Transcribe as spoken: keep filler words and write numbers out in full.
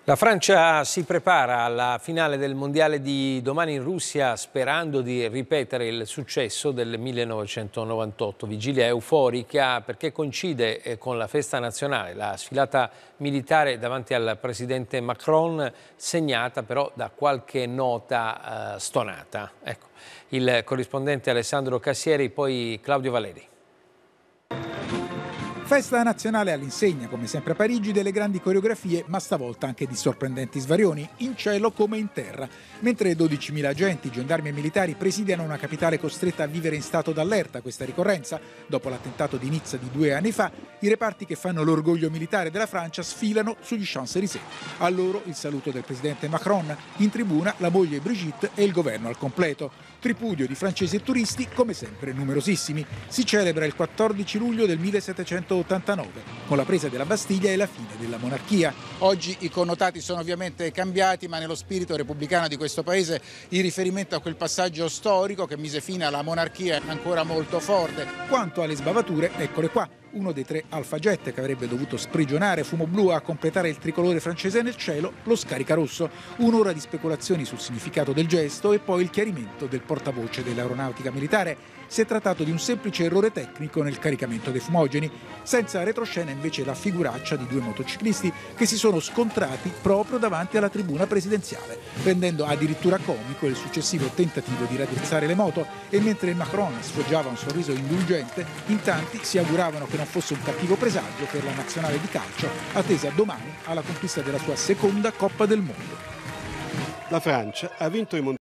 La Francia si prepara alla finale del Mondiale di domani in Russia sperando di ripetere il successo del millenovecentonovantotto. Vigilia euforica perché coincide con la festa nazionale, la sfilata militare davanti al presidente Macron, segnata però da qualche nota eh, stonata. Ecco, il corrispondente Alessandro Cassieri, poi Claudio Valeri. Festa nazionale all'insegna, come sempre a Parigi, delle grandi coreografie, ma stavolta anche di sorprendenti svarioni, in cielo come in terra. Mentre dodicimila agenti, gendarmi e militari presidiano una capitale costretta a vivere in stato d'allerta questa ricorrenza, dopo l'attentato di Nizza di due anni fa, i reparti che fanno l'orgoglio militare della Francia sfilano sugli Champs-Élysées. A loro il saluto del presidente Macron, in tribuna la moglie Brigitte e il governo al completo. Tripudio di francesi e turisti, come sempre numerosissimi. Si celebra il quattordici luglio del millesettecentottantanove, con la presa della Bastiglia e la fine della monarchia. Oggi i connotati sono ovviamente cambiati, ma nello spirito repubblicano di questo paese il riferimento a quel passaggio storico che mise fine alla monarchia è ancora molto forte. Quanto alle sbavature, eccole qua. Uno dei tre Alpha Jet che avrebbe dovuto sprigionare fumo blu a completare il tricolore francese nel cielo, lo scarica rosso. Un'ora di speculazioni sul significato del gesto e poi il chiarimento del portavoce dell'aeronautica militare. Si è trattato di un semplice errore tecnico nel caricamento dei fumogeni. Senza retroscena invece la figuraccia di due motociclisti che si sono scontrati proprio davanti alla tribuna presidenziale, rendendo addirittura comico il successivo tentativo di raddrizzare le moto. E mentre Macron sfoggiava un sorriso indulgente, in tanti si auguravano che non fosse un cattivo presagio per la nazionale di calcio, attesa domani alla conquista della sua seconda Coppa del Mondo. La Francia ha vinto i mondiali